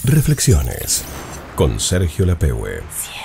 Reflexiones con Sergio Lapehue.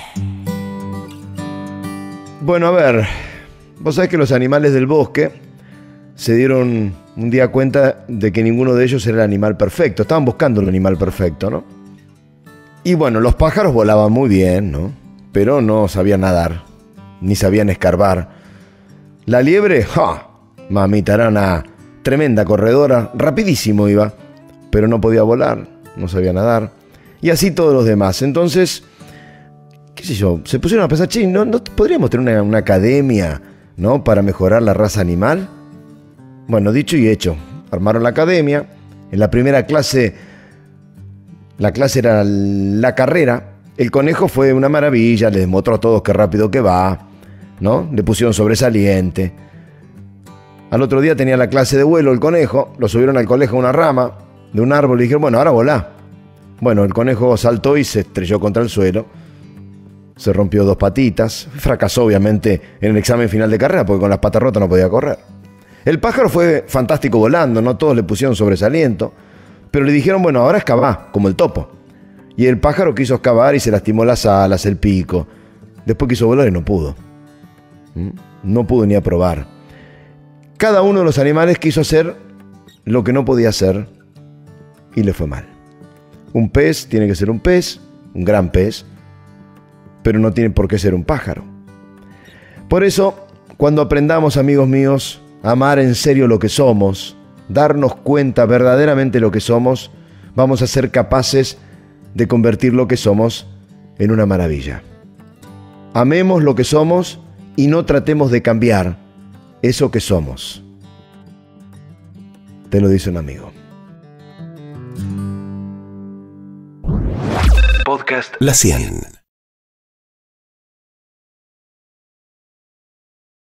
Bueno, a ver, vos sabés que los animales del bosque se dieron un día cuenta de que ninguno de ellos era el animal perfecto. Estaban buscando el animal perfecto, ¿no? Y bueno, los pájaros volaban muy bien, ¿no? Pero no sabían nadar, ni sabían escarbar. La liebre, ¡ja! Mamita, era una tremenda corredora, rapidísimo iba, pero no podía volar, no sabía nadar. Y así todos los demás. Entonces, qué sé yo, se pusieron a pensar, ¿no podríamos tener una academia, ¿no?, para mejorar la raza animal? Bueno, dicho y hecho, armaron la academia. En la primera clase, la clase era la carrera. El conejo fue una maravilla, les demostró a todos qué rápido que va, ¿no? Le pusieron sobresaliente. Al otro día tenía la clase de vuelo el conejo, lo subieron al conejo a una rama de un árbol y dijeron, bueno, ahora volá. Bueno, el conejo saltó y se estrelló contra el suelo, se rompió 2 patitas, fracasó obviamente en el examen final de carrera porque con las patas rotas no podía correr. El pájaro fue fantástico volando, no todos le pusieron sobresaliento, pero le dijeron, bueno, ahora excavá, como el topo. Y el pájaro quiso excavar y se lastimó las alas, el pico. Después quiso volar y no pudo. No pudo ni aprobar. Cada uno de los animales quiso hacer lo que no podía hacer y le fue mal. Un pez tiene que ser un pez, un gran pez, pero no tiene por qué ser un pájaro. Por eso, cuando aprendamos, amigos míos, a amar en serio lo que somos, darnos cuenta verdaderamente lo que somos, vamos a ser capaces de convertir lo que somos en una maravilla. Amemos lo que somos y no tratemos de cambiar eso que somos. Te lo dice un amigo. Podcast La 100.